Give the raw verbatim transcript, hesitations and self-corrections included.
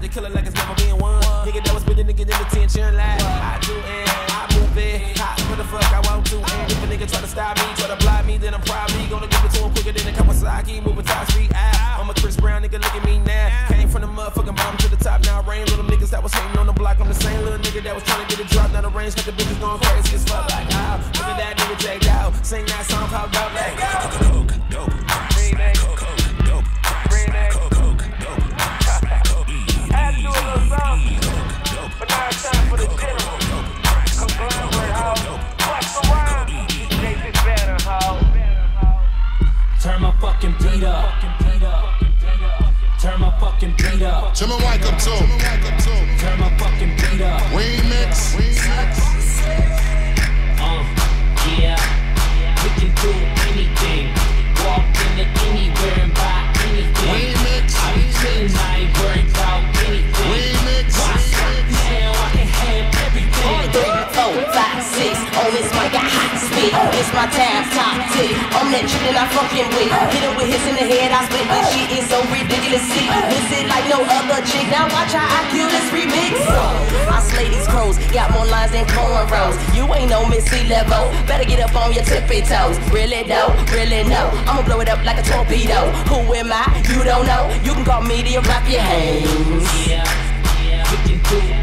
the killer like it's never been one. Nigga that was with the nigga in detention, like I do and I move it. Hot, what the fuck I want to. And if a nigga try to stop me, try to block me, then I'm probably gonna give it to him quicker than a Kawasaki. Moving top street out. I'm a Chris Brown nigga, look at me now. Came from the motherfucking bottom to the top, now I reign. Little niggas that was hating on the block, I'm the same little nigga that was trying to get a drop. Now the range got the bitches going crazy as fuck. Like, ow, look at that nigga Jake out. Sing that song called Dope Like Coke, dope, coke, coke, dope, coke, coke, dope. Had to do a little something, but now it's time for the general. Conglomerate, ho. What's the word? Makes it better, ho. Turn my fucking beat up. Turn my fucking beat up. Turn my mic up too. Turn my fucking beat up. Remix. Uh, yeah. We can do anything. Walk into anywhere and buy anything. Remix. I be chillin', I ain't worried about anything. Remix. Now I can have everything. Three, four, five, six. On this mic, I hot spit. It's my time, top tick. I'm that chick that I fucking with. Hit him with hits in the head, I spit. This shit is so ridiculous. See, this it like no other chick. Now watch how I kill this remix. I slay these crows, got more lines than cornrows. You ain't no Missy level. Better get up on your tippy toes. Really though, really no. I'ma blow it up like a torpedo. Who am I? You don't know. You can call me to rock your hands. Yeah, yeah, we can do